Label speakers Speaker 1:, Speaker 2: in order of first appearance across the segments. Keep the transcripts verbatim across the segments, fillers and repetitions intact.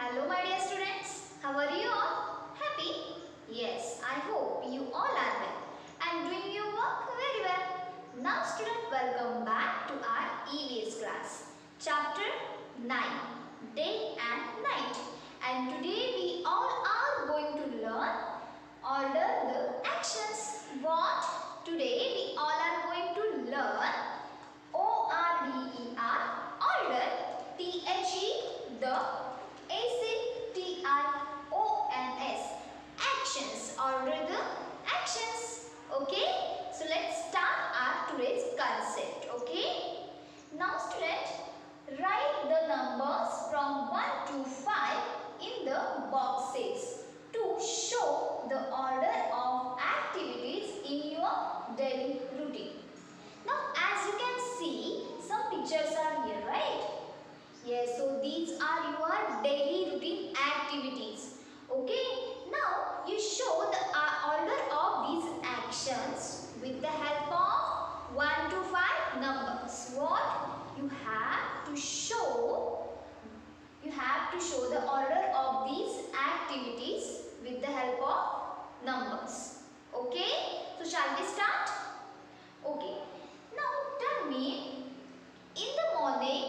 Speaker 1: Hello my dear students, how are you all? Happy? Yes, I hope you all are well and doing your work very well. Now students, welcome back to our E V S class. Chapter nine, Day and Night. And today we all are going to learn order the actions. What? Today we all are going to learn O R D E R, order, T H E, the A C T I O N S, actions, order the actions. Okay, so let's start our today's concept. Okay, now student, write the numbers from one to five in the boxes to show the order of activities in your daily routine. Now as you can see, some pictures are here, right? Yes, so these are your daily routine activities. Okay, now you show the uh, order of these actions with the help of one to five numbers. What? You have to show, you have to show the order of these activities with the help of numbers. Okay, so shall we start? Okay, now tell me, in the morning,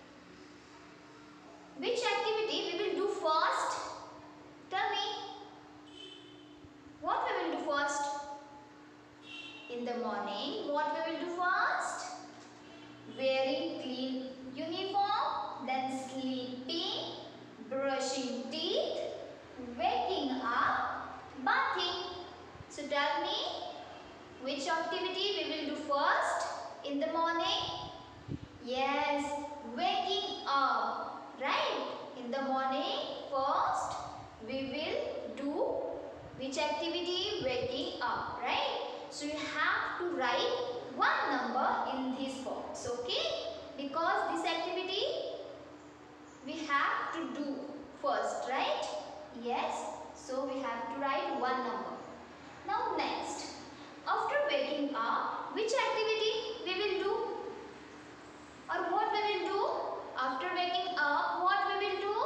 Speaker 1: which activity we will do first? Tell me. What we will do first? In the morning, what we will do first? Wearing clean uniform, then sleeping, brushing teeth, waking up, bathing. So tell me, which activity we will do first in the morning? Yes, waking up. Right? In the morning, first we will do which activity? Waking up. Right? So you have to write one number in this box. Okay? Because this activity we have to do first. Right? Yes. So we have to write one number. Now next, after waking up, which activity we will do? Or what we will do? After waking up, what we will do?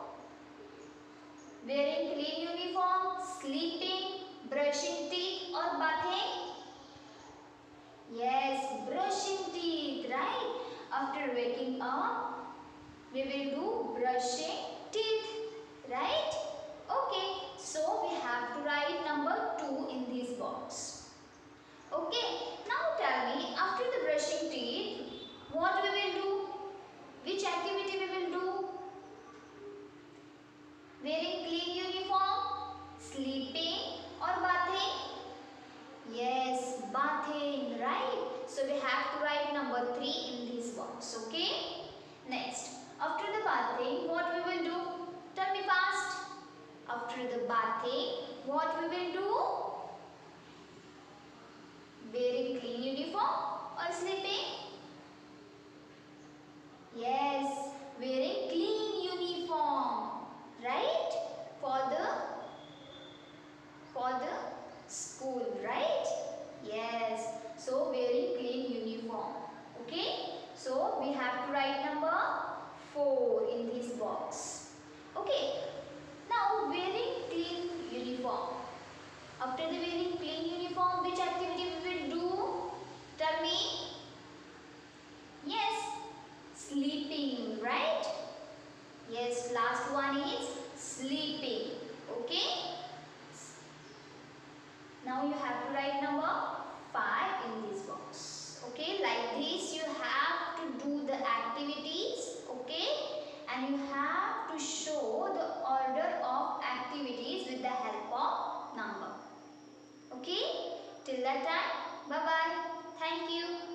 Speaker 1: Wearing clean uniform, sleeping, brushing teeth or bathing? Yes, brushing teeth, right? After waking up, we will do brushing teeth, right? Okay, so we have to write number two in this box. Okay, now tell me, after the brushing teeth, what we will do? Which activity we will do? Wearing clean uniform, sleeping or bathing? Yes, bathing, right? So we have to write number three in this box, okay? Next, after the bathing, what we will do? Tell me fast. After the bathing, what we will do? Wearing clean uniform or sleeping? Yes, wearing clean uniform, right? For the for the school, right? Yes. So wearing clean uniform. Okay. So we have to write number four in this box. Okay. Now wearing clean uniform. After the wearing clean uniform, which activity we will do? Tell me. Yes. Sleeping, right? Yes, last one is sleeping. Okay? Now you have to write number five in this box. Okay? Like this you have to do the activities. Okay? And you have to show the order of activities with the help of number. Okay? Till that time, bye-bye. Thank you.